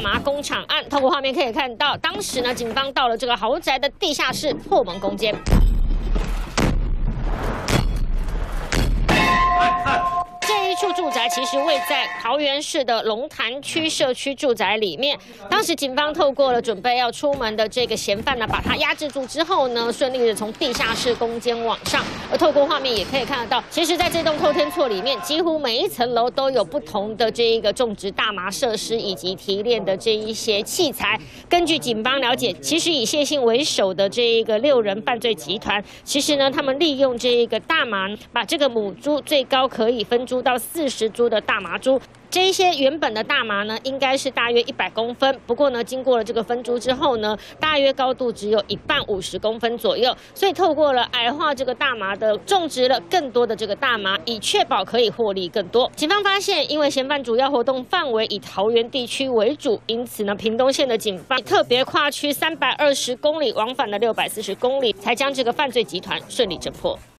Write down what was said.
大麻工厂案。透过画面可以看到，当时呢，警方到了这个豪宅的地下室破门攻坚。 这一处住宅其实位在桃园市的龙潭区社区住宅里面。当时警方透过了准备要出门的这个嫌犯呢，把他压制住之后呢，顺利的从地下室攻坚往上。而透过画面也可以看得到，其实在这栋透天厝里面，几乎每一层楼都有不同的这一个种植大麻设施以及提炼的这一些器材。根据警方了解，其实以谢姓为首的这一个6人犯罪集团，其实呢，他们利用这一个大麻，把这个母株最高可以分株到40株的大麻株，这一些原本的大麻呢，应该是大约100公分。不过呢，经过了这个分株之后呢，大约高度只有一半50公分左右。所以透过了矮化这个大麻的种植了更多的这个大麻，以确保可以获利更多。警方发现，因为嫌犯主要活动范围以桃园地区为主，因此呢，屏东县的警方特别跨区320公里往返了640公里，才将这个犯罪集团顺利侦破。